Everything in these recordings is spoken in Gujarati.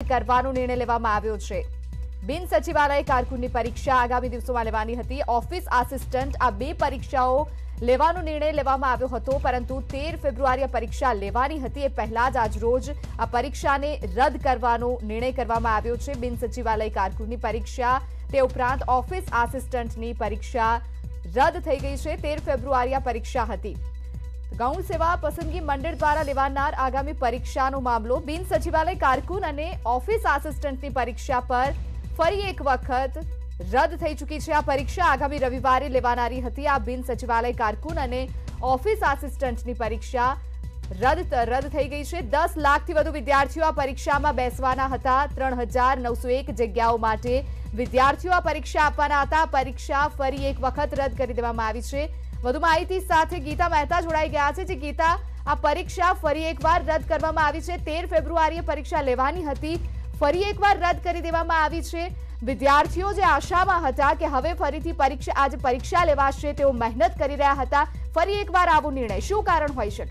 કરવાનો નિર્ણય લેવામાં આવ્યો છે। બિન સચિવાલય કારકુનની પરીક્ષા આગામી દિવસોમાં લેવાની હતી। ઓફિસ આસિસ્ટન્ટ આ બે પરીક્ષાઓ લેવાનો નિર્ણય લેવામાં આવ્યો હતો, પરંતુ 13 ફેબ્રુઆરીએ પરીક્ષા લેવાની હતી એ પહેલા જ આજરોજ આ પરીક્ષાને રદ કરવાનો નિર્ણય કરવામાં આવ્યો છે। બિન સચિવાલય કારકુનની પરીક્ષા તે ઉપરાંત ઓફિસ આસિસ્ટન્ટની પરીક્ષા રદ થઈ ગઈ છે। 13 ફેબ્રુઆરીએ પરીક્ષા હતી। ગૌણ સેવા પસંદગી મંડળ દ્વારા લેવાનાર આગામી પરીક્ષાનો મામલો બિન સચિવાલય કારકુન અને ઓફિસ આસિસ્ટન્ટની પરીક્ષા પર ફરી એક વખત રદ થઈ ચૂકી છે। આ પરીક્ષા આગામી રવિવારે લેવાનારી હતી। આ બિન સચિવાલય કારકુન અને ઓફિસ આસિસ્ટન્ટની પરીક્ષા રદ થઈ ગઈ છે। 10 લાખથી વધુ વિદ્યાર્થીઓ આ પરીક્ષામાં બેસવાના હતા। 3901 જગ્યાઓ માટે વિદ્યાર્થીઓ આ પરીક્ષા આપવાના હતા। પરીક્ષા ફરી એક વખત રદ કરી દેવામાં આવી છે। વધુ માહિતી સાથે ગીતા મહેતા જોડાઈ ગયા છે। જે ગીતા, આ પરીક્ષા ફરી એકવાર રદ કરવામાં આવી છે। 13 ફેબ્રુઆરીએ પરીક્ષા લેવાની હતી, ફરી એકવાર રદ કરી દેવામાં આવી છે। વિદ્યાર્થીઓ જે આશામાં હતા કે હવે ફરીથી પરીક્ષા લેવાશે, તેઓ મહેનત કરી રહ્યા હતા, ફરી એકવાર આવો નિર્ણય, શું કારણ હોઈ શકે?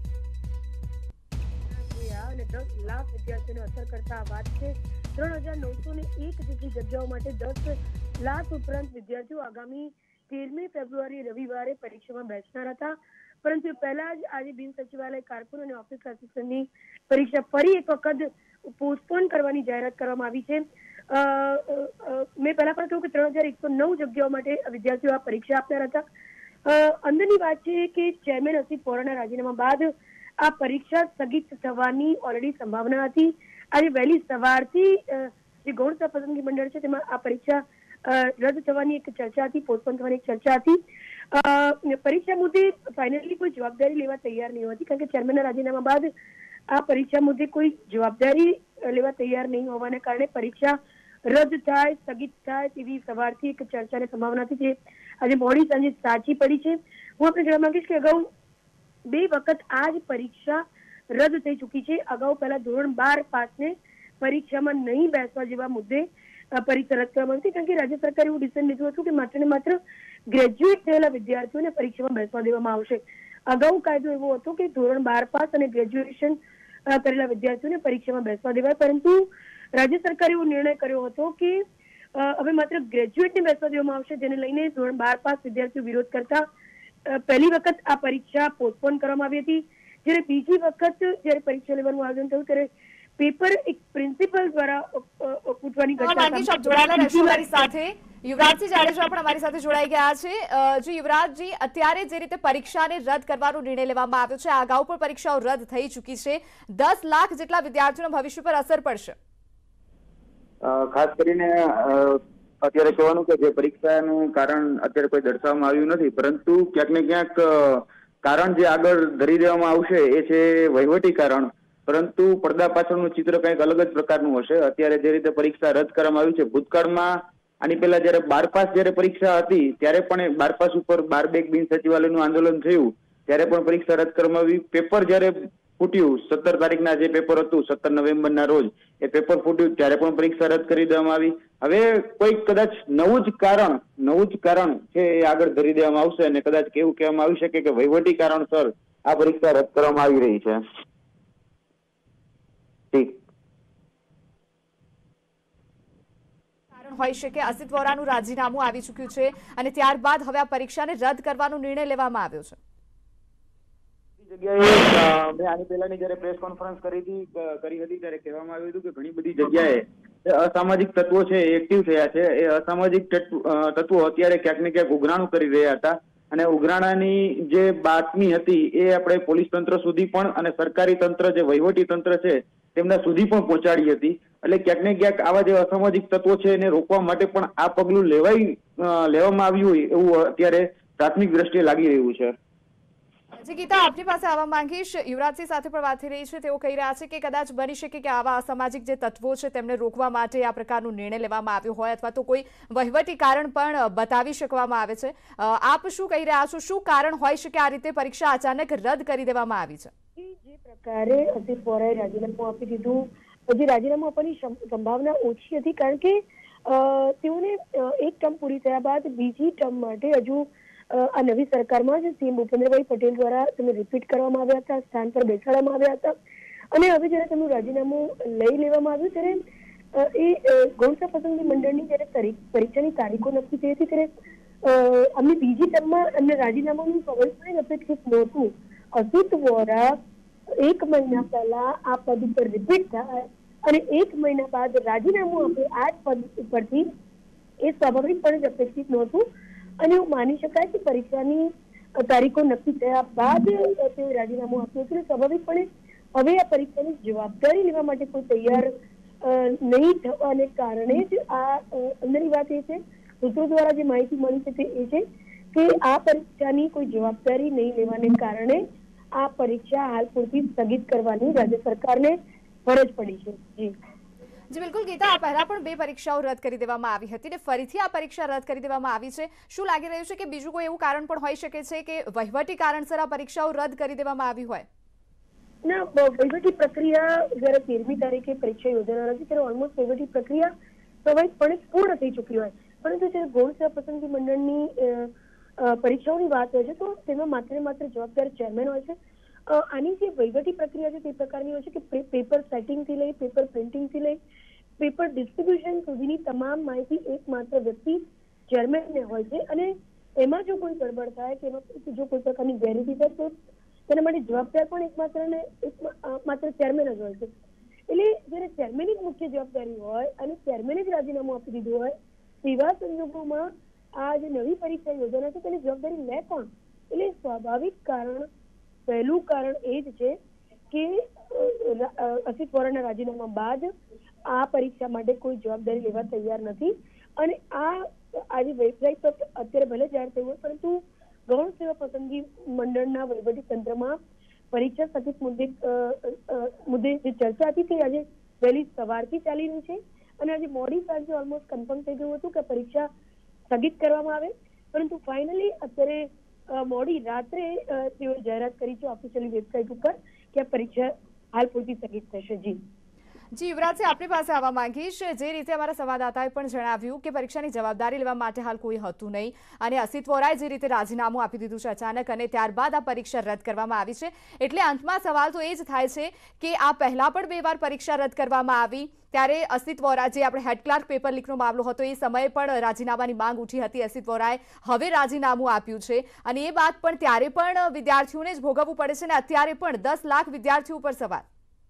10 લાખ વિદ્યાર્થીઓને અસર કરતા આ વાત છે। 3901 જેટલી જગ્યાઓ માટે 10 લાખ ઉપરાંત વિદ્યાર્થીઓ આગામી 13મી ફેબ્રુઆરી રવિવારે પરીક્ષામાં બેસનાર હતા, પરંતુ પહેલા જ આજે બિન સચિવાલય કારકુન અને ઓફિસ આસિસ્ટન્ટની પરીક્ષા ફરી એક વખત પોસ્ટપોન કરવાની જાહેરાત કરવામાં આવી છે। મેં પહેલા પણ કહ્યું કે 3109 જગ્યાઓ માટે વિદ્યાર્થીઓ આ પરીક્ષા આપનાર હતા। અંદરની વાત છે કે ચેરમેન અસિત વોરાના રાજીનામા બાદ આ પરીક્ષા સ્થગિત થવાની ઓલરેડી સંભાવના હતી। આજે વહેલી સવારથી જે ગૌણ સેવા પસંદગી મંડળ છે તેમાં આ પરીક્ષા રદ થવાની એક ચર્ચા હતી, પોસ્ટપોન થવાની એક ચર્ચા હતી। પરીક્ષા મુદ્દે ફાઇનલી કોઈ જવાબદારી લેવા તૈયાર નહીં હતી, કારણ કે ચેરમેનના રાજીનામા બાદ આ પરીક્ષા મુદ્દે કોઈ જવાબદારી લેવા તૈયાર નહીં હોવાને કારણે પરીક્ષા રદ થાય, સ્થગિત થાય તેવી સવારથી એક ચર્ચાની સંભાવના હતી, જે આજે મોડી સાંજે સાચી પડી છે। હું આપણે જણાવવા માંગીશ કે અગાઉ 2 વખત આ જ પરીક્ષા રદ થઈ ચૂકી છે। અગાઉ પહેલા ધોરણ 12 પાસને પરીક્ષામાં નહીં બેસવા જેવા મુદ્દે પરીક્ષા રદ કરવામાં આવી, કારણ કે રાજ્ય સરકારે એવું ડિસિઝન લીધું હતું કે માત્ર ને માત્ર ગ્રેજ્યુએટ થયેલા વિદ્યાર્થીઓને પરીક્ષામાં બેસવા દેવામાં આવશે। અગાઉ કાયદો એવો હતો કે ધોરણ 12 પાસ અને ગ્રેજ્યુએશન કરેલા વિદ્યાર્થીઓને પરીક્ષામાં બેસવા દેવાય, પરંતુ રાજ્ય સરકારે એવો નિર્ણય કર્યો હતો કે હવે માત્ર ગ્રેજ્યુએટને બેસવા દેવામાં આવશે, જેને લઈને ધોરણ 12 પાસ વિદ્યાર્થીઓ વિરોધ કરતા પહેલી વખત આ પરીક્ષા પોસ્ટપોન કરવામાં આવી હતી। જ્યારે બીજી વખત જ્યારે પરીક્ષા લેવાનું આયોજન થયું ત્યારે પેપર એક પ્રિન્સિપલ દ્વારા ફૂટવાની ઘટના સાથે યુવરાજસિંહ જાડેજા પણ અમારી સાથે જોડાઈ ગયા છે। જી યુવરાજજી, અત્યારે જે રીતે પરીક્ષાને રદ કરવાનો નિર્ણય લેવામાં આવ્યો છે, અગાઉ પણ પરીક્ષાઓ રદ થઈ ચૂકી છે, 10 લાખ જેટલા વિદ્યાર્થીઓના ભવિષ્ય પર અસર પડશે? ખાસ કરીને અત્યારે કહેવાનું કે જે પરીક્ષાનું કારણ અત્યારે કોઈ દર્શાવવામાં આવ્યું નથી, પરંતુ ક્યાંક ને ક્યાંક કારણ જે આગળ ધરી દેવામાં આવશે એ છે વહીવટી કારણ, પરંતુ પડદા પાછળનું ચિત્ર કંઈક અલગ જ પ્રકારનું હશે। અત્યારે જે રીતે પરીક્ષા રદ કરવામાં આવી છે, ભૂતકાળમાં આની પહેલા જયારે 12 પાસ જયારે પરીક્ષા હતી ત્યારે પણ 12 પાસ ઉપર 12 બિન સચિવાલયનું આંદોલન થયું ત્યારે પણ પરીક્ષા રદ કરવામાં આવી। પેપર જયારે ફૂટ્યું 17 તારીખના જે પેપર હતું 17 નવેમ્બરના રોજ એ પેપર ફૂટ્યું ત્યારે પણ પરીક્ષા રદ કરી દેવામાં આવી। હવે કોઈ કદાચ નવું જ કારણ છે એ આગળ ધરી દેવામાં આવશે અને કદાચ કેવું કહેવામાં આવી શકે કે વહીવટી કારણસર આ પરીક્ષા રદ કરવામાં આવી રહી છે। ઠીક હોઈ શકે અસિત વોરાનું રાજીનામું આવી ચૂક્યું છે અને ત્યારબાદ હવે આ પરીક્ષાને રદ કરવાનો નિર્ણય લેવામાં આવ્યો છે। જગ્યાએ મેં આની પહેલાની જયારે પ્રેસ કોન્ફરન્સ કરી હતી ત્યારે કહેવામાં આવ્યું હતું કે ઘણી બધી જગ્યાએ અસામાજિક તત્વો છે એક્ટિવ થયા છે। એ અસામાજિક તત્વો અત્યારે ક્યાંક ને ક્યાંક ઉઘરાણું કરી રહ્યા હતા અને ઉઘરાણાની જે બાતમી હતી એ આપણે પોલીસ તંત્ર સુધી પણ અને સરકારી તંત્ર જે વહીવટી તંત્ર છે તેમના સુધી પણ પહોંચાડી હતી। એટલે ક્યાંક ને ક્યાંક આવા જે અસામાજિક તત્વો છે એને રોકવા માટે પણ આ પગલું લેવામાં આવ્યું હોય એવું અત્યારે પ્રાથમિક દ્રષ્ટિએ લાગી રહ્યું છે। ગીતા, આપની પાસે આવવા માંગીશ। યુવરાજસિંહ સાથે પણ વાત થઈ રહી છે, તેઓ કહી રહ્યા છે કે કદાચ બની શકે કે આવા અસામાજિક જે તત્વો છે તેમને રોકવા માટે આ પ્રકારનો નિર્ણય લેવામાં આવ્યો હોય અથવા તો કોઈ વહીવટી કારણ પણ બતાવી શકવામાં આવે છે। આપ શું કહી રહ્યા છો, શું કારણ હોઈ શકે આ રીતે પરીક્ષા અચાનક રદ કરી દેવામાં આવી છે? જે પ્રકારે અસિત વોરાએ રાજીનામું આપી દીધું, હજી રાજીનામું આપવાની સંભાવના ઓછી હતી, કારણ કે તેઓને એક ટર્મ પૂરી થયા બાદ બીજી ટર્મ માટે હજુ આ નવી સરકારમાં જ સીએમ ભૂપેન્દ્રભાઈ પટેલ દ્વારા તેમને રિપીટ કરવામાં આવ્યા હતા, સ્થાન પર બેસાડવામાં આવ્યા હતા અને હવે જ્યારે તેમનું રાજીનામું લઈ લેવામાં આવ્યું ત્યારે એ ગૌણ પસંદગી મંડળની જ્યારે પરીક્ષાની તારીખો નક્કી થઈ હતી ત્યારે અમને બીજી ટર્મમાં એમને રાજીનામાનું સ્વાભાવિકપણે અપેક્ષિત નહોતું. અસિત વોરા 1 મહિના પહેલા આ પદ ઉપર રિપીટ થાય અને 1 મહિના બાદ રાજીનામું આપે આ જ પદ ઉપરથી, એ સ્વાભાવિકપણે જ અપેક્ષિત નહોતું. અને એવું માની શકાય કે પરીક્ષાની તારીખો નક્કી થયા બાદ તેઓ રાજીનામું આપ્યું હતું. સ્વાભાવિકપણે હવે આ પરીક્ષાની જવાબદારી લેવા માટે કોઈ તૈયાર નહીં થવાને કારણે જ આ અંદરની વાત એ છે, સૂત્રો દ્વારા જે માહિતી મળી છે તે એ છે કે આ પરીક્ષાની કોઈ જવાબદારી નહીં લેવાને કારણે આ પરીક્ષા હાલ પૂરતી સ્થગિત કરવાની રાજ્ય સરકારને ફરજ પડી છે. જી બિલકુલ ગીતા, આ પહેલા પણ 2 પરીક્ષાઓ રદ કરી દેવામાં આવી હતી ને ફરીથી આ પરીક્ષા રદ કરી દેવામાં આવી છે. શું લાગી રહ્યું છે કે બીજું કોઈ એવું કારણ પણ હોઈ શકે છે કે વહીવટી કારણસર આ પરીક્ષાઓ રદ કરી દેવામાં આવી હોય? ના, વહીવટી પ્રક્રિયા જયારે 13મી તારીખે પરીક્ષા યોજાનાર હતી ત્યારે ઓલમોસ્ટ વહીવટી પ્રક્રિયા સ્વાભાવિકપણે પૂર્ણ થઈ ચૂકી હોય, પરંતુ જયારે ગૌણ પસંદગી મંડળની પરીક્ષાઓની વાત હોય છે તો તેમાં માત્ર ને માત્ર જવાબદાર ચેરમેન હોય છે. આની જે વહીવટી પ્રક્રિયા છે તે પ્રકારની હોય છે કે પેપર સેટિંગથી લઈ, પેપર પ્રિન્ટિંગથી લઈ, પેપર ડિસ્ટ્રીબ્યુશન સુધીની તમામ માહિતી એકમાત્ર વ્યક્તિ ચેરમેનને હોય છે. અને એમાં જો કોઈ ગડબડ થાય કે એમાં જો કોઈ પ્રકારની ગેરરીતિ થાય તો તેના માટે જવાબદાર પણ એકમાત્ર ચેરમેન જ હોય છે. એટલે જયારે ચેરમેનની જ મુખ્ય જવાબદારી હોય અને ચેરમેને જ રાજીનામું આપી દીધું હોય તેવા સંજોગોમાં આ જે નવી પરીક્ષા યોજાના છે તેની જવાબદારી લે કોણ? એટલે સ્વાભાવિક કારણ, પહેલું કારણ એ જ છે કે અસિત વોરાના રાજીનામા બાદ આ પરીક્ષા માટે કોઈ જવાબદારી લેવા તૈયાર નથી. અને આજે વેબસાઇટ પર અત્યારે ભલે જાહેર થયું હોય પરંતુ ગૌણ સેવા પસંદગી મંડળના વહીવટી તંત્રમાં પરીક્ષા સ્થગિત મુદ્દે જે ચર્ચા હતી તે આજે વહેલી સવારથી ચાલી રહી છે. અને આજે મોડી સાંજે ઓલમોસ્ટ કન્ફર્મ થઈ ગયું હતું કે પરીક્ષા સ્થગિત કરવામાં આવે, પરંતુ ફાઇનલી અત્યારે મોડી રાત્રે તેઓ જાહેરાત કરી છે ઓફિશિયલી વેબસાઇટ ઉપર કે આ પરીક્ષા હાલ પૂરતી સ્થગિત થશે. જી યુવરાજસિંહ, આપની પાસે આવવા માંગીશ. જે રીતે અમારા સંવાદદાતાએ પણ જણાવ્યું કે પરીક્ષાની જવાબદારી લેવા માટે હાલ કોઈ હતું નહીં અને અસિત વોરાએ જે રીતે રાજીનામું આપી દીધું છે અચાનક અને ત્યારબાદ આ પરીક્ષા રદ કરવામાં આવી છે, એટલે અંતમાં સવાલ તો એ જ થાય છે કે આ પહેલા પણ 2 વાર પરીક્ષા રદ કરવામાં આવી ત્યારે અસિત વોરા, જે આપણે હેડ ક્લાર્ક પેપર લીકનો મામલો હતો એ સમયે પણ રાજીનામાની માંગ ઉઠી હતી. અસિત વોરાએ હવે રાજીનામું આપ્યું છે અને એ બાદ પણ ત્યારે પણ વિદ્યાર્થીઓને જ ભોગવવું પડે છે અને અત્યારે પણ 10 લાખ વિદ્યાર્થીઓ પર સવાલ.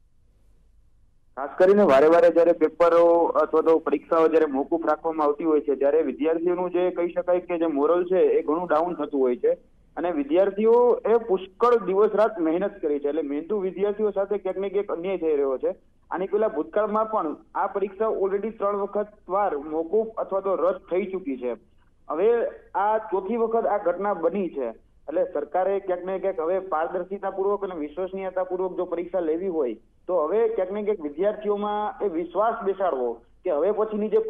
ખાસ કરીને વારે વારે જયારે પેપરો અથવા તો પરીક્ષાઓ જયારે મોકૂફ રાખવામાં આવતી હોય છે ત્યારે વિદ્યાર્થીઓનું જે કહી શકાય કે જે મોરલ છે એ ઘણું ડાઉન થતું હોય છે. અને વિદ્યાર્થીઓ એ પુષ્કળ દિવસ રાત મહેનત કરી છે, એટલે મહેનતુ વિદ્યાર્થીઓ સાથે ક્યાંક ને ક્યાંક અન્યાય થઈ રહ્યો છે. આની પેલા ભૂતકાળમાં પણ આ પરીક્ષા ઓલરેડી 3 વખત વાર મોકૂફ અથવા તો રદ થઈ ચૂકી છે. હવે આ 4થી વખત આ ઘટના બની છે, એટલે સરકારે ક્યાંક ને ક્યાંક હવે પારદર્શિતાપૂર્વક અને વિશ્વસનીયતાપૂર્વક જો પરીક્ષા લેવી હોય તો હવે ક્યાંક ને ક્યાંક વિદ્યાર્થીઓમાં એ વિશ્વાસ બેસાડવો કે હવે પછીની જે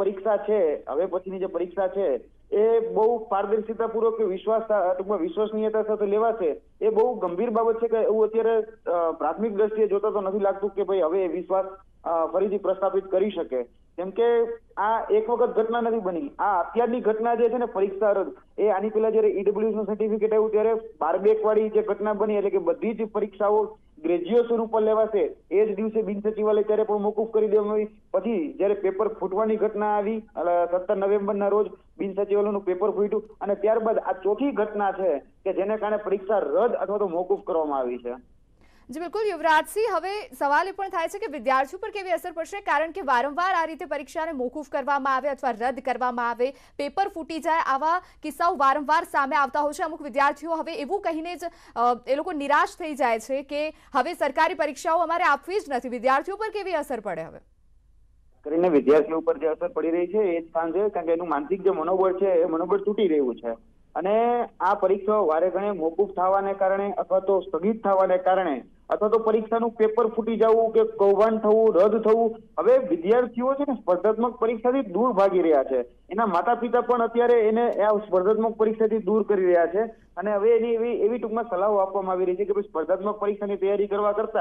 પરીક્ષા છે એ બહુ પારદર્શિતાપૂર્વક ટૂંકમાં વિશ્વસનીયતા સાથે લેવાશે, એ બહુ ગંભીર બાબત છે કે એવું અત્યારે પ્રાથમિક દ્રષ્ટિએ જોતા તો નથી લાગતું કે ભાઈ હવે એ વિશ્વાસ ફરીથી પ્રસ્થાપિત કરી શકે. કેમ કે આ એક વખત ઘટના નથી બની, આ અત્યારની ઘટના જે છે ને પરીક્ષા રદ, એ આની પેલા જયારે ઈડબ્લ્યુએસ નું સર્ટિફિકેટ આવ્યું ત્યારે 12 વાળી જે ઘટના બની, એટલે કે બધી જ પરીક્ષાઓ ગ્રેજ્યુએશન ઉપર લેવાશે એ જ દિવસે બિન સચિવાલય ત્યારે પણ મોકૂફ કરી દેવામાં આવી. પછી જયારે પેપર ફૂટવાની ઘટના આવી 17 નવેમ્બરના રોજ બિન સચિવાલયનું પેપર ફૂટ્યું અને ત્યારબાદ આ 4થી ઘટના છે કે જેને કારણે પરીક્ષા રદ અથવા તો મોકૂફ કરવામાં આવી છે. જી બિલકુલ યુવરાજસિંહ, હવે સવાલ એ પણ થાય છે કે વિદ્યાર્થીઓ પર કેવી અસર પડશે, કારણ કે વારંવાર આ રીતે પરીક્ષાને મોકૂફ કરવામાં આવે અથવા રદ કરવામાં આવે, પેપર ફૂટી જાય, આવા કિસ્સાઓ વારંવાર સામે આવતા હોય છે. અમુક વિદ્યાર્થીઓ હવે એવું કહીને જ એ લોકો નિરાશ થઈ જાય છે કે હવે સરકારી પરીક્ષાઓ અમારે આપવી જ નથી. વિદ્યાર્થીઓ પર કેવી અસર પડે? હવે કરીને વિદ્યાર્થીઓ પર જે અસર પડી રહી છે એ જ સ્થાન છે, કારણ કે એનું માનસિક જે મનોબળ છે એ મનોબળ તૂટી રહ્યું છે. અને આ પરીક્ષાઓ વારે ઘણે મોકૂફ થવાને કારણે અથવા તો સ્થગિત થવાને કારણે અથવા તો પરીક્ષાનું પેપર ફૂટી જવું કે કૌભાંડ થવું, રદ થવું, હવે વિદ્યાર્થીઓ છે ને સ્પર્ધાત્મક પરીક્ષાથી દૂર ભાગી રહ્યા છે. એના માતા પિતા પણ અત્યારે એને આ સ્પર્ધાત્મક પરીક્ષાથી દૂર કરી રહ્યા છે અને હવે એની એવી ટૂંકમાં સલાહો આપવામાં આવી રહી છે કે સ્પર્ધાત્મક પરીક્ષાની તૈયારી કરવા કરતા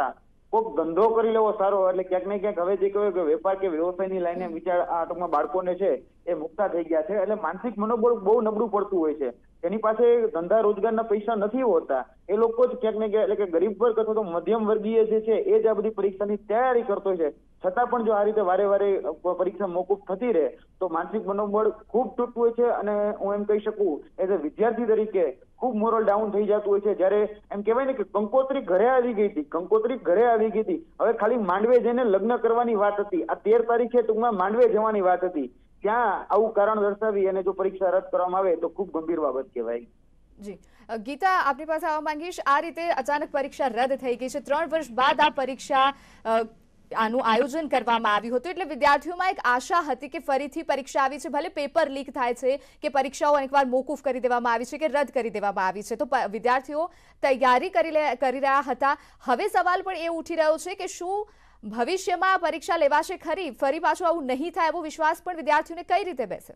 કોઈક ધંધો કરી લેવો સારો, એટલે ક્યાંક ને ક્યાંક હવે જે કહેવાય કે વેપાર કે વ્યવસાયની લાઈને વિચાર આ ટૂંકમાં બાળકોને છે એ મુકતા થઈ ગયા છે, એટલે માનસિક મનોબળ બહુ નબળું પડતું હોય છે. એની પાસે ધંધા રોજગારના પૈસા નથી હોતા, એ લોકો જ ક્યાંક ને ક્યાંક એટલે કે ગરીબ વર્ગ અથવા તો મધ્યમ વર્ગીય જે છે એ જ આ બધી પરીક્ષાની તૈયારી કરતો છે. છતાં પણ જો આ રીતે વારે વારે પરીક્ષા મોકૂફ થતી રહે તો માનસિક મનોબળ ખૂબ તૂટતું હોય છે, અને હું એમ કહી શકું એઝ અ વિદ્યાર્થી તરીકે ખૂબ મોરલ ડાઉન થઈ જતું હોય છે. જ્યારે એમ કહેવાય ને કે કંકોત્રી ઘરે આવી ગઈ હતી, હવે ખાલી માંડવે જઈને લગ્ન કરવાની વાત હતી. આ 13 તારીખે ટૂંકમાં માંડવે જવાની વાત હતી, ત્યાં આવું કારણ દર્શાવી અને જો પરીક્ષા રદ કરવામાં આવે તો ખૂબ ગંભીર બાબત કહેવાય. જી ગીતા, આપની પાસે આવવા માંગીશ. આ રીતે અચાનક પરીક્ષા રદ થઈ ગઈ છે, 3 વર્ષ બાદ આ પરીક્ષા આનું આયોજન કરવામાં આવ્યું હતું, એટલે વિદ્યાર્થીઓમાં એક આશા હતી કે ફરીથી પરીક્ષા આવી છે, ભલે પેપર લીક થાય છે કે પરીક્ષાઓ અનેકવાર મોકૂફ કરી દેવામાં આવી છે કે રદ કરી દેવામાં આવી છે, તો વિદ્યાર્થીઓ તૈયારી કરી રહ્યા હતા. હવે સવાલ પણ એ ઉઠી રહ્યો છે કે શું ભવિષ્યમાં પરીક્ષા લેવાશે ખરી? ફરી પાછું આવું નહીં થાય એવો વિશ્વાસ પણ વિદ્યાર્થીઓને કઈ રીતે બેસે?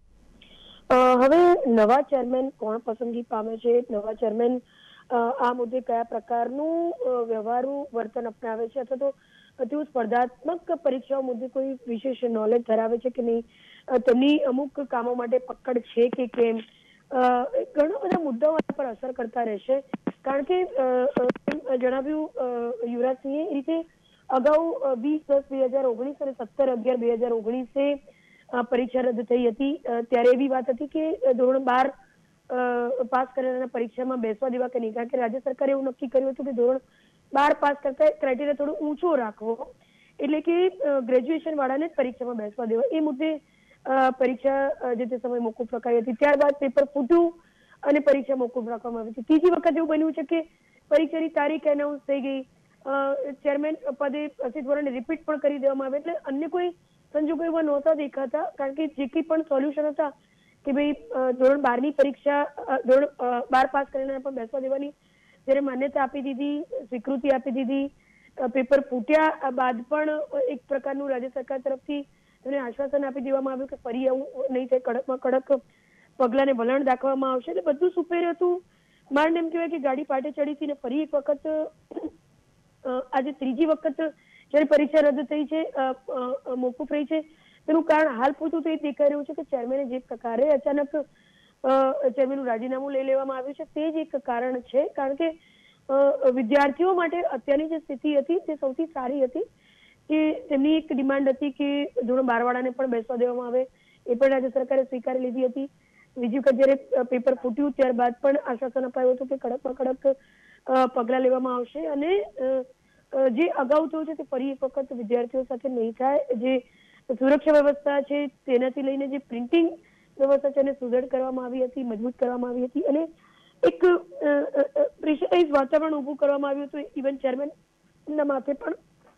હવે નવા ચેરમેન કોણ પસંદગી પામે છે, નવા ચેરમેન આ મુદ્દે કયા પ્રકારનું વ્યવહારુ વર્તન અપનાવે છે, અથવા તો તેઓ સ્પર્ધાત્મક પરીક્ષાઓ મુદ્દે કોઈ વિશેષ નોલેજ ધરાવે છે કે નહીં, તેમની અમુક કામો માટે પકડ છે કે કેમ, ઘણા બધા મુદ્દાઓ પર અસર કરતા રહેશે. કારણ કે જણાવ્યું યુવરાજસિંહે એ રીતે અગાઉ 20/10/2019 અને 17/11/2019 પરીક્ષા રદ થઈ હતી. ત્યારે એવી વાત હતી કે ધોરણ 12 પાસ કરેલાના પરીક્ષામાં બેસવા દેવા કે નહીં, કારણ કે રાજ્ય સરકારે એવું નક્કી કર્યું હતું કે ધોરણ 12 પાસ કરતા ક્રાઇટેરિયા થોડો ઊંચો રાખવો, એટલે કે ગ્રેજ્યુએશન વાળાને જ પરીક્ષામાં બેસવા દેવા. એ મુદ્દે પરીક્ષા જે તે સમયે મોકૂફ રખાઈ હતી. ત્યારબાદ પેપર ફૂટ્યું અને પરીક્ષા મોકૂફ રાખવામાં આવી હતી. ત્રીજી વખત એવું બન્યું છે કે પરીક્ષાની તારીખ એનાઉન્સ થઈ ગઈ, ચેરમેન પદે અસિત વોરાને રિપીટ પણ કરી દેવામાં આવે, એટલે અન્ય કોઈ સંજોગો એવા નહોતા દેખાતા. કારણ કે જે કંઈ પણ સોલ્યુશન હતા કે ભાઈ ધોરણ 12ની પરીક્ષા, ધોરણ 12 પાસ કરીને પણ બેસવા દેવાની જ્યારે માન્યતા આપી દીધી, સ્વીકૃતિ આપી દીધી, પેપર ફૂટ્યા બાદ પણ એક પ્રકારનું રાજ્ય સરકાર તરફથી તેને આશ્વાસન આપી દેવામાં આવ્યું કે ફરી આવું નહીં થાય, કડકમાં કડક પગલાને વલણ દાખવવામાં આવશે. એટલે બધું સુપેર હતું. માંડ એમ કહેવાય કે ગાડી પાટે ચડી હતી ને ફરી એક વખત આજે ત્રીજી વખત જયારે પરીક્ષા રદ થઈ છે, મોકૂફ રહી છે, તેનું કારણ હાલ પૂરતું તો એ દેખાઈ રહ્યું છે કે ચેરમેને જે પ્રકારે અચાનક ચેરમેનનું રાજીનામું લઈ લેવામાં આવ્યું છે તે જ એક કારણ છે. કારણ કે વિદ્યાર્થીઓ માટે અત્યારની જે સ્થિતિ હતી તે સૌથી સારી હતી, કે તેમની એક ડિમાન્ડ હતી કે ધોરણ 12 વાળાને પણ બેસવા દેવામાં આવે, એ પણ રાજ્ય સરકારે સ્વીકારી લીધી હતી. બીજી વખત જયારે પેપર ફૂટ્યું ત્યારબાદ પણ આશ્વાસન અપાયું હતું કે કડકમાં કડક પગલાં લેવામાં આવશે, અને જે અગાઉ થયું છે તે ફરી એક વખત વિદ્યાર્થીઓ સાથે નહીં થાય. જે સુરક્ષા વ્યવસ્થા છે તેનાથી લઈને જે પ્રિન્ટિંગ વ્યવસ્થા છે એને સુદૃઢ કરવામાં આવી હતી, મજબૂત કરવામાં આવી હતી, અને એક પ્રેશરાઇઝ વાતાવરણ ઊભું કરવામાં આવ્યું હતું ઇવન ચેરમેનના માથે પણ,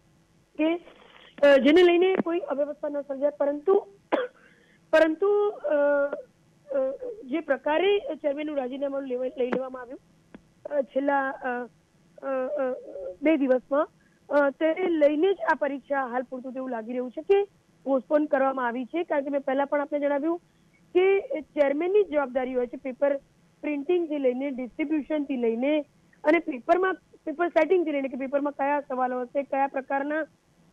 કે જેને લઈને કોઈ અવ્યવસ્થા ન સર્જાય. પરંતુ જે પ્રકારે ચેરમેનનું રાજીનામું લઈ લેવામાં આવ્યું છેલ્લા 2 દિવસમાં, તેને લઈને જ આ પરીક્ષા હાલ પૂરતું તેવું લાગી રહ્યું છે કે પોસ્ટપોન કરવામાં આવી છે. કારણ કે મેં પહેલા પણ આપણે જણાવ્યું કે ચેરમેનની જવાબદારી હોય છે પેપર પ્રિન્ટિંગ થી લઈને, ડિસ્ટ્રીબ્યુશન થી લઈને, અને પેપર સેટિંગ થી લઈને કે પેપરમાં કયા સવાલો હશે, કયા પ્રકારના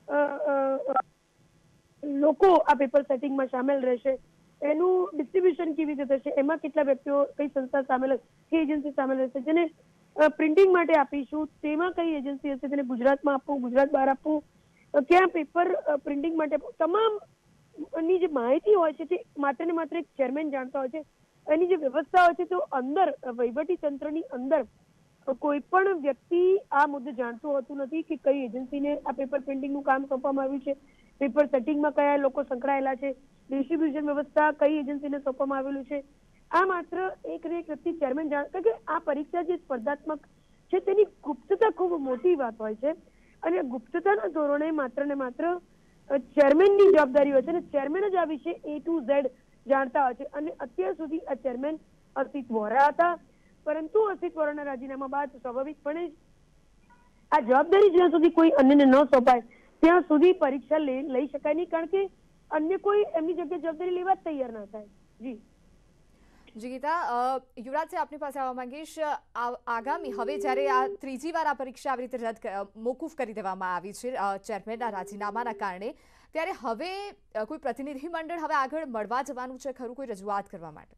લોકો આ પેપર સેટિંગમાં સામેલ રહેશે, એનું ડિસ્ટ્રીબ્યુશન કેવી રીતે થશે, એમાં કેટલા વ્યક્તિઓ, કઈ સંસ્થા સામેલ હશે, કઈ એજન્સી સામેલ રહેશે, જેને પ્રિન્ટિંગ માટે આપીશું તેમાં કઈ એજન્સી હશે, તેને ગુજરાતમાં આપવું, ગુજરાત બહાર આપવું, ક્યાં પેપર પ્રિન્ટિંગ માટે, તમામની જે માહિતી હોય છે તે માત્ર ને માત્ર એક ચેરમેન જાણતા હોય છે. એની જે વ્યવસ્થા હોય છે તો અંદર વહીવટી તંત્રની અંદર કોઈ પણ વ્યક્તિ આ મુદ્દે જાણતું હોતું નથી કે કઈ એજન્સીને આ પેપર પ્રિન્ટિંગનું કામ સોંપવામાં આવ્યું છે, પેપર સેટિંગમાં કયા લોકો સંકળાયેલા છે, ડિસ્ટ્રીબ્યુશન વ્યવસ્થા કઈ એજન્સીને સોંપવામાં આવેલું છે. આ માત્ર એક વ્યક્તિ ચેરમેન જાણે, કે આ પરીક્ષા જે સ્પર્ધાત્મક છે તેની ગુપ્તતા ખૂબ મોટી વાત હોય છે, અને ગુપ્તતાના ધોરણે માત્ર ને માત્ર ચેરમેનની જવાબદારી હોય છે, અને ચેરમેન જ આ વિશે A to Z જાણતા હોય છે. અને અત્યાર સુધી આ ચેરમેન અસિત વોરા હતા, પરંતુ અસિત વોરાના રાજીનામા બાદ સ્વાભાવિકપણે આ જવાબદારી જ્યાં સુધી કોઈ અન્યને ન સોંપાય ત્યાં સુધી પરીક્ષા લઈ શકાય નહીં, કારણ કે અન્ય કોઈ એમની જગ્યાએ જવાબદારી લેવા જ તૈયાર ના થાય. જી જી ગીતા, યુવરાજ સાહેબ આપની પાસે આવવા માંગીશ. આગામી હવે જ્યારે આ ત્રીજી વાર આ પરીક્ષા આવી રીતે મોકૂફ કરી દેવામાં આવી છે ચેરમેનના રાજીનામાના કારણે, ત્યારે હવે કોઈ પ્રતિનિધિ મંડળ હવે આગળ મળવા જવાનું છે ખરું, કોઈ રજૂઆત કરવા માટે?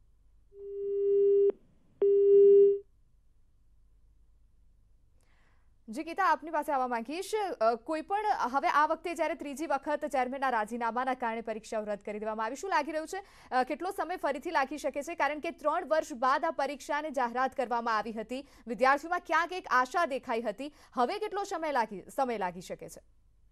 જી ગીતા, આપની પાસે આવવા માંગીશ. કોઈ પણ હવે આ વખતે જ્યારે ત્રીજી વખત ચેરમેનના રાજીનામાના કારણે પરીક્ષાઓ રદ કરી દેવામાં આવી, શું લાગી રહ્યું છે? કેટલો સમય ફરીથી લાગી શકે છે? કારણ કે 3 વર્ષ બાદ આ પરીક્ષાને જાહેરાત કરવામાં આવી હતી, વિદ્યાર્થીઓમાં ક્યાંક એક આશા દેખાઈ હતી. હવે કેટલો સમય લાગી શકે છે?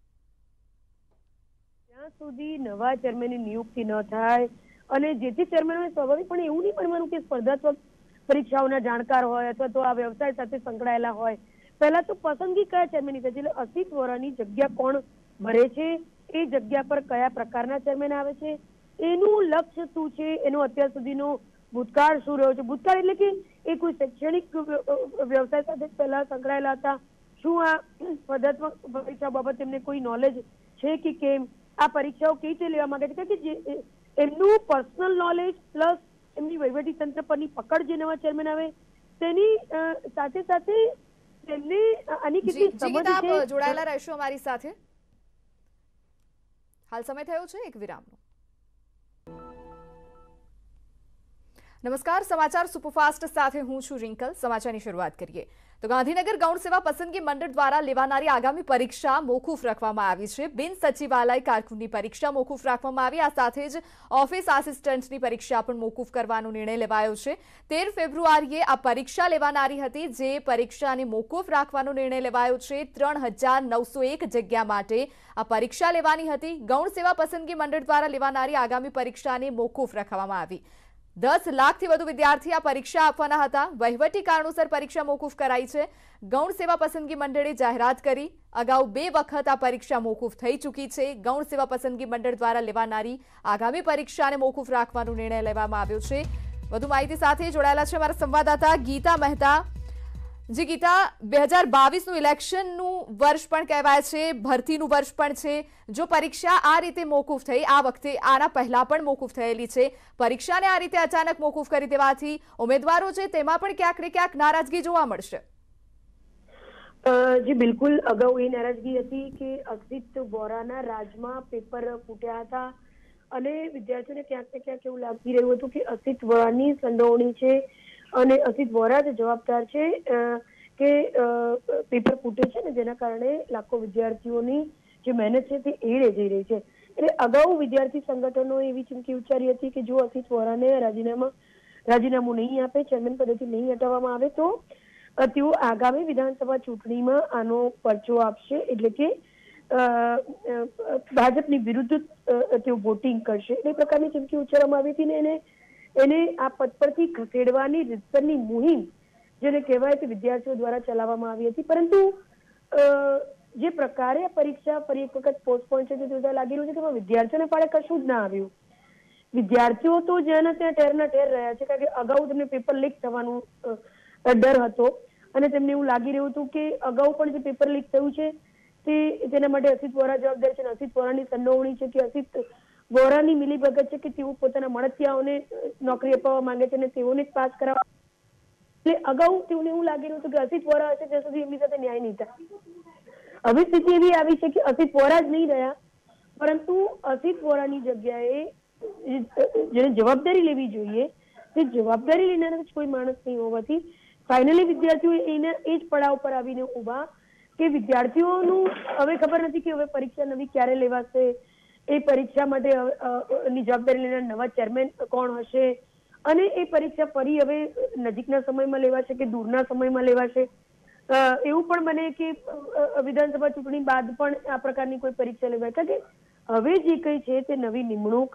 જ્યાં સુધી નવા ચેરમેનની નિયુક્તિ ન થાય અને જે તે ચેરમેનોને સ્વાભાવિક પણ એવું નહીં બનવાનું કે સ્પર્ધાત્મક પરીક્ષાઓના જાણકાર હોય અથવા તો આ વ્યવસાય સાથે સંકળાયેલા હોય. પહેલા તો પસંદગી કયા ચેરમેનની થાય છે, એટલે અસિત વોરાની જગ્યા કોણ ભરે છે, એ જગ્યા પર કયા પ્રકારના ચેરમેન આવે છે, એનું લક્ષ્ય શું છે, એનો અત્યાર સુધીનો ભૂતકાળ શું રહ્યો છે. ભૂતકાળ એટલે કે એ કોઈ શૈક્ષણિક વ્યવસાય સાથે પહેલા સંકળાયેલા હતા, શું આ સ્પર્ધાત્મક પરીક્ષા બાબત એમને કોઈ નોલેજ છે કે કેમ, આ પરીક્ષાઓ કેવી રીતે લેવા માંગે છે. કારણ કે જે એમનું પર્સનલ નોલેજ પ્લસ એમની વહીવટી તંત્ર પરની પકડ જે નવા ચેરમેન આવે તેની સાથે સાથે તેમને આની કેટલી સમજ છે. આપ જોડાયેલા રહેશો અમારી સાથે. હાલ સમય થયો છે એક વિરામનો. નમસ્કાર, સમાચાર સુપરફાસ્ટ સાથે હું છું રિંકલ. સમાચારની શરૂઆત કરીએ તો ગાંધીનગર ગૌણ સેવા પસંદગી મંડળ દ્વારા લેવાનારી આગામી પરીક્ષા મોકૂફ રાખવામાં આવી છે. બિન સચિવાલય કારકુનની પરીક્ષા મોકૂફ રાખવામાં આવી. આ સાથે જ ઓફિસ આસિસ્ટન્ટની પરીક્ષા પણ મોકૂફ કરવાનો નિર્ણય લેવાયો છે. 13 ફેબ્રુઆરીએ આ પરીક્ષા લેવાનારી હતી, જે પરીક્ષાને મોકૂફ રાખવાનો નિર્ણય લેવાયો છે. 3901 જગ્યા માટે આ પરીક્ષા લેવાની હતી. ગૌણ સેવા પસંદગી મંડળ દ્વારા લેવાનારી આગામી પરીક્ષાને મોકૂફ રાખવામાં આવી. 10 લાખથી વધુ વિદ્યાર્થી આ પરીક્ષા આપવાના હતા. વહીવટી કારણોસર પરીક્ષા મોકૂફ કરાઈ છે. ગૌણ સેવા પસંદગી મંડળે જાહેરાત કરી. અગાઉ 2 વખત આ પરીક્ષા મોકૂફ થઈ ચૂકી છે. ગૌણ સેવા પસંદગી મંડળ દ્વારા લેવાનારી આગામી પરીક્ષાને મોકૂફ રાખવાનો નિર્ણય લેવામાં આવ્યો છે. વધુ માહિતી સાથે જોડાયેલા છે અમારા સંવાદદાતા ગીતા મહેતા. જી ગીતા, 2022નું ઇલેક્શનનું વર્ષ પણ કહેવાય છે, ભરતીનું વર્ષ પણ છે. જો પરીક્ષા આ રીતે મોકૂફ થઈ, આ વખતે આના પહેલા પણ મોકૂફ થયેલી છે, પરીક્ષાને આ રીતે અચાનક મોકૂફ કરી દેવાથી ઉમેદવારો છે તેમાં પણ ક્યાંક ને ક્યાંક નારાજગી જોવા મળશે. જી બિલકુલ, અગાઉ એ નારાજગી હતી કે અસિત વોરાના રાજમાં પેપર ફૂટ્યા હતા અને વિદ્યાર્થીઓને ક્યાંક ને ક્યાંક એવું લાગી રહ્યું હતું કે અસિત વોરાની સંડોવણી છે અને અસિત વોરા જ જવાબદાર છે કે પેપર ફૂટે છે ને જેના કારણે લાખો વિદ્યાર્થીઓની જે મહેનત છે તે એળે જઈ રહી છે. એટલે અગાઉ વિદ્યાર્થી સંગઠનોએ એવી ચીમકી ઉચ્ચારી હતી કે જો અસિત વોરાને રાજીનામું નહીં આપે, ચેરમેન પદેથી નહીં હટાવવામાં આવે તો તેઓ આગામી વિધાનસભા ચૂંટણીમાં આનો પરચો આપશે, એટલે કે ભાજપની વિરુદ્ધ તેઓ વોટિંગ કરશે. એ પ્રકારની ચીમકી ઉચ્ચારવામાં આવી હતી ને એને આ પદ પરથી ખસેડવાની રીતસરની મુહિમ જેને કહેવાય તે વિદ્યાર્થીઓ દ્વારા ચલાવવામાં આવી હતી. પરંતુ જે પ્રકારે પરીક્ષા ફરી એક વખત પોસ્ટપોન છે તે જોતા લાગી રહ્યું છે કે વિદ્યાર્થીઓને ફાળે કશું જ ના આવ્યું. વિદ્યાર્થીઓ તો જ્યાં ત્યાં ઠેરના ઠેર રહ્યા છે, કારણ કે અગાઉ તેમને પેપર લીક થવાનું ડર હતો અને તેમને એવું લાગી રહ્યું હતું કે અગાઉ પણ જે પેપર લીક થયું છે તેના માટે અસિત વોરા જવાબદાર છે, અસિત વોરાની સંડોવણી છે કે અસિત વોરાની મિલીભગત છે કે તેઓ પોતાના મળતિયાઓને નોકરી અપાવવા માંગે છે અને તેઓને જ પાસ કરાવવા. એટલે અગાઉ તેઓને એવું લાગી રહ્યું હતું કે અસિત વોરા હશે ત્યાં સુધી એમની સાથે ન્યાય નહીં થાય. હવે સ્થિતિ એવી આવી છે કે અસિત વોરા જ નહીં રહ્યા, પરંતુ અસિત વોરાની જગ્યાએ જેને જવાબદારી લેવી જોઈએ તે જવાબદારી લેનાર જ કોઈ માણસ નહીં હોવાથી ફાઇનલી વિદ્યાર્થીઓ એના એ જ પડાવ પર આવીને ઉભા કે વિદ્યાર્થીઓનું હવે ખબર નથી કે હવે પરીક્ષા નવી ક્યારે લેવાશે, એ પરીક્ષા માટે ની જવાબદારી લેનાર નવા ચેરમેન કોણ હશે અને એ પરીક્ષા ફરી હવે નજીકના સમયમાં લેવાશે કે દૂરના સમયમાં લેવાશે. એવું પણ બને કે વિધાનસભા ચૂંટણી બાદ પણ આ પ્રકારની કોઈ પરીક્ષા લેવાય, કારણ કે હવે જે કઈ છે તે નવી નિમણૂક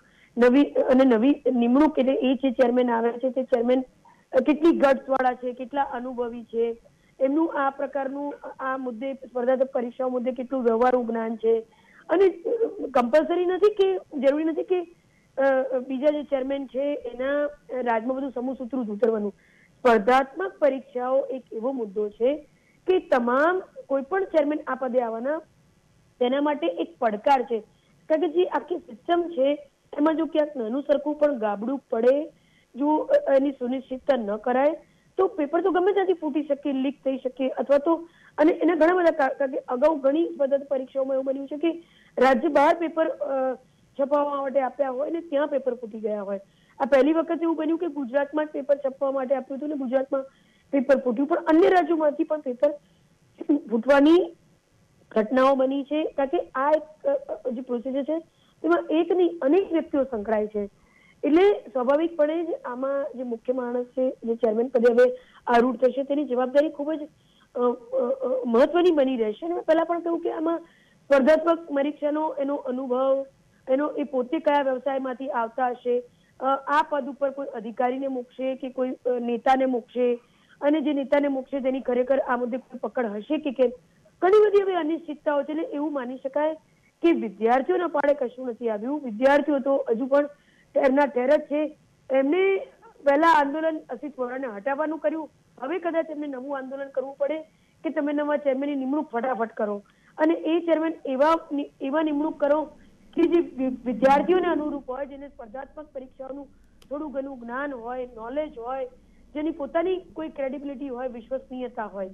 એટલે એ જે ચેરમેન આવે છે તે ચેરમેન કેટલી ગટ્સ વાળા છે, કેટલા અનુભવી છે, એમનું આ પ્રકારનું આ મુદ્દે સ્પર્ધાત્મક પરીક્ષાઓ મુદ્દે કેટલું વ્યવહારુ જ્ઞાન છે. અને કમ્પલસરી નથી કે જરૂરી નથી કે બીજા જે ચેરમેન છે એના રાજમાં બધું સમૂહસૂત્રું જ ઉતરવાનું. સ્પર્ધાત્મક પરીક્ષાઓ એક એવો મુદ્દો છે કે તમામ કોઈ પણ ચેરમેન આ પદે આવવાના તેના માટે એક પડકાર છે, કારણ કે જે આખી સિસ્ટમ છે એમાં જો ક્યાંક નાનું સરખું પણ ગાબડું પડે જો એની સુનિશ્ચિતતા ન કરાય તો પેપર તો ગમે ત્યાંથી ફૂટી શકે, લીક થઈ શકે, અથવા તો અને એના ઘણા બધા કારણ કે અગાઉ ઘણી બધા પરીક્ષાઓમાં એવું બન્યું છે કે રાજ્ય બહાર પેપર છપાવવા માટે આપ્યા હોય ને ત્યાં પેપર ફૂટી ગયા હોય. આ પહેલી વખત એવું બન્યું કે ગુજરાતમાં જ પેપર છપવા માટે આપ્યું હતું ને ગુજરાતમાં પેપર ફૂટ્યું, પણ અન્ય રાજ્યોમાંથી પણ પેપર ફૂટવાની ઘટનાઓ બની છે. કારણ કે આ એક જે પ્રોસિજર છે તેમાં એક નહીં અનેક વ્યક્તિઓ સંકળાય છે. એટલે સ્વાભાવિકપણે જ આમાં જે મુખ્ય માણસ છે, જે ચેરમેન પદે હવે આરૂઢ થશે, તેની જવાબદારી ખૂબ જ મહત્વની બની રહેશે. અને પહેલા પણ કહ્યું કે આમાં સ્પર્ધાત્મક પરીક્ષાનો એનો અનુભવ, એનો એ પોતે કયા વ્યવસાયમાંથી આવતા હશે, આ પદ ઉપર કોઈ અધિકારીને મૂકશે કે કોઈ નેતાને મૂકશે, અને જે નેતાને મૂકશે તેની ખરેખર આ મુદ્દે કોઈ પકડ હશે કે કેમ, ઘણી બધી હવે અનિશ્ચિતતાઓ છે. એટલે એવું માની શકાય કે વિદ્યાર્થીઓના પાડે કશું નથી આવ્યું. વિદ્યાર્થીઓ તો હજુ પણ ઠેરના ઠેર જ છે. એમને પહેલા આંદોલન અસિત વોરાને હટાવવાનું કર્યું, હવે કદાચ એમને નવું આંદોલન કરવું પડે કે તમે નવા ચેરમેનની નિમણૂક ફટાફટ કરો, અને એ ચેરમેન એવા નિમણૂક કરો કે જે વિદ્યાર્થીઓને અનુરૂપ હોય, જેને સ્પર્ધાત્મક પરીક્ષાઓનું થોડું ઘણું જ્ઞાન હોય, નોલેજ હોય, જેની પોતાની કોઈ ક્રેડિબિલિટી હોય, વિશ્વસનીયતા હોય.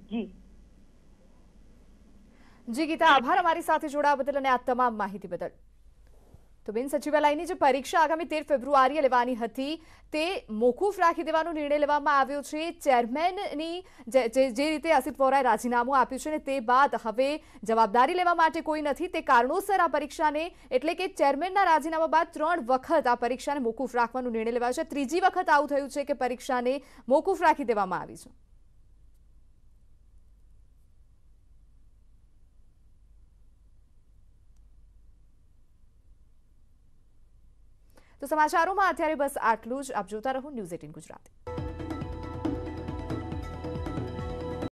જી ગીતા, આભાર અમારી સાથે જોડાવા બદલ અને આ તમામ માહિતી બદલ. તો બિન સચિવાલયની જે પરીક્ષા આગામી 13 ફેબ્રુઆરીએ લેવાની હતી તે મોકૂફ રાખી દેવાનો નિર્ણય લેવામાં આવ્યો છે. ચેરમેનની જે રીતે અસિત વોરાએ રાજીનામું આપ્યું છે ને તે બાદ હવે જવાબદારી લેવા માટે કોઈ નથી. તે કારણોસર આ પરીક્ષાને એટલે કે ચેરમેનના રાજીનામા બાદ 3 વખત આ પરીક્ષાને મોકૂફ રાખવાનો નિર્ણય લેવાયો છે. ત્રીજી વખત આવું થયું છે કે પરીક્ષાને મોકૂફ રાખી દેવામાં આવી છે. તો સમાચારોમાં અત્યારે બસ આટલું જ. આપ જોતા રહો ન્યૂઝ 18 ગુજરાતી.